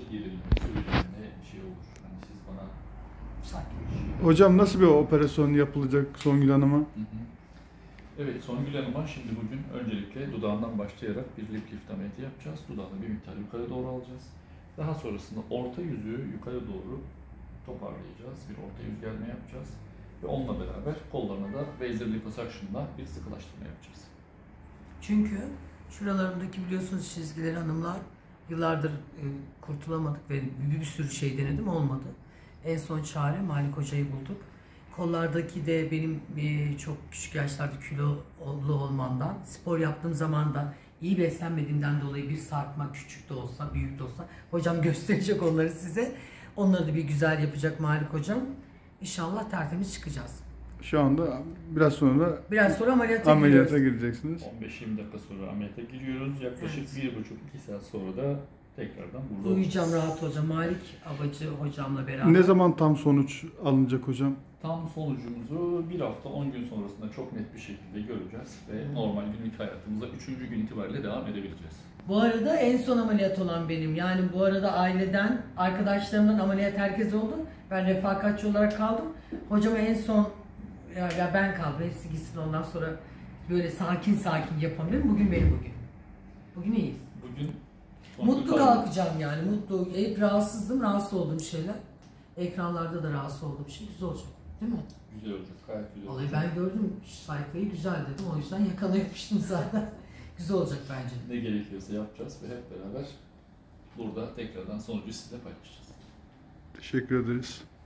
gerilme, sürücüne şey olur. Hani siz bana Sakin. Hocam nasıl bir operasyon yapılacak Songül Hanım'a? Evet, Songül Hanım'a şimdi bugün öncelikle dudağından başlayarak bir lip lift ameliyatı yapacağız. Dudağını bir miktar yukarı doğru alacağız. Daha sonrasında orta yüzü yukarı doğru toparlayacağız. Bir orta yüz germe yapacağız. Ve onunla beraber kollarına da Vaser Liposuction'la bir sıkılaştırma yapacağız. Çünkü şuralarımdaki biliyorsunuz çizgileri hanımlar yıllardır kurtulamadık ve bir sürü şey denedim, olmadı. En son çare Malik Hoca'yı bulduk. Kollardaki de benim çok küçük yaşlarda kilolu olmamdan, spor yaptığım zaman da iyi beslenmediğimden dolayı bir sarkma, küçük de olsa, büyük de olsa, hocam gösterecek onları size. Onları da bir güzel yapacak Malik Hocam. İnşallah tertemiz çıkacağız. Şu anda biraz sonra ameliyata gireceksiniz. 15-20 dakika sonra ameliyata giriyoruz. Yaklaşık 1,5-2 saat sonra da tekrardan burada uyuyacağım, rahat hocam. Malik Abacı hocamla beraber. Ne zaman tam sonuç alınacak hocam? Tam sonucumuzu bir hafta 10 gün sonrasında çok net bir şekilde göreceğiz ve normal günlük hayatımıza 3. gün itibariyle devam edebileceğiz. Bu arada en son ameliyat olan benim. Yani bu arada aileden, arkadaşlarımdan ameliyat herkes oldu. Ben refakatçi olarak kaldım. Hocama en son ya ben kaldım. Hepsi gitsin, ondan sonra böyle sakin sakin yapalım değil mi? Bugün benim bugün. Bugün iyiyiz. Bugün mutlu kalkacağım yani. Mutlu. Hep rahatsızdım. Rahatsız olduğum şeyler. Ekranlarda da rahatsız olduğum şey güzel olacak. Değil mi? Güzel olacak. Gayet güzel Vallahi olacak. ben gördüm sayfayı, güzel dedim. O yüzden yakana yapıştım zaten. Güzel olacak bence. Ne gerekiyorsa yapacağız ve hep beraber burada tekrardan sonucu sizinle paylaşacağız. Teşekkür ederiz.